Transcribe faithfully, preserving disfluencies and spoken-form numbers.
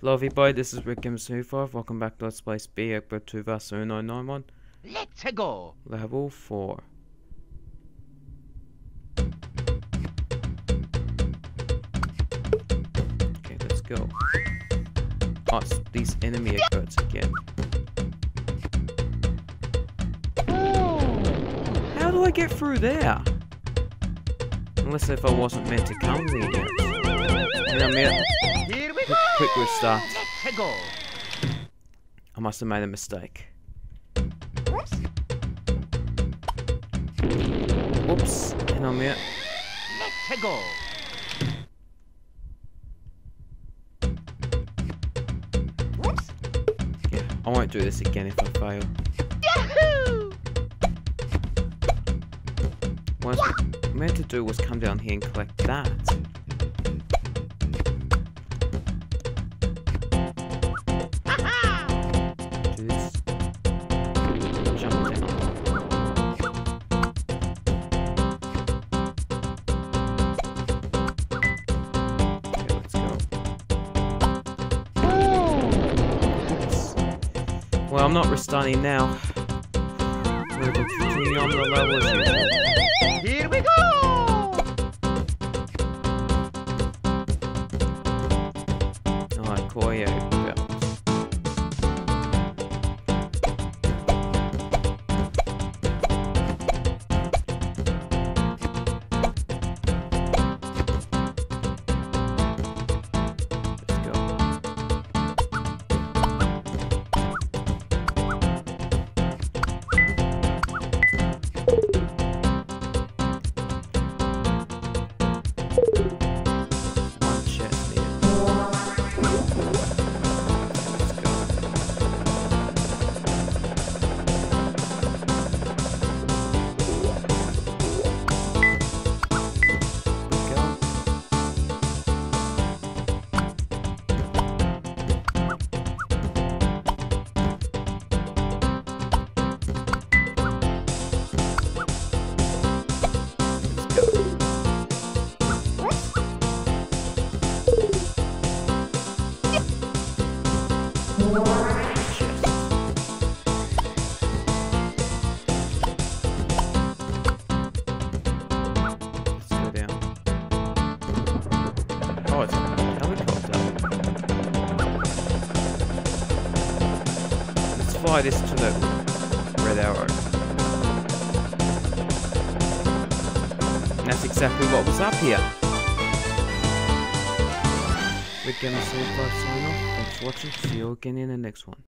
Hello everybody, this is Rick Games twenty-five. Welcome back to Let's Play Speed Eggbert two versus uno nine one. Let's go. Level four. Okay, let's go. Oh, it's these enemy Egberts again. How do I get through there? Unless if I wasn't meant to come there yet. And I mean, Here we go. quick restart. Let's go. I must have made a mistake. Whoops. Hang on a minute. Let's go. Yeah, I won't do this again if I fail. Yahoo! What I was meant to do was come down here and collect that. Do this. Jump down. Okay, let's go. Oops. Well, I'm not restarting now. We're going to continue on the level as usual. Here we go. Alright, Koyo belt. Let's go. One chest here. Let's go. We go. Let's go. Chest. Let's go down. Oh, it's a helicopter. Let's fly this to the red arrow. And that's exactly what was up here. We're gonna see if I sign off. Thanks for watching. See you again in the next one.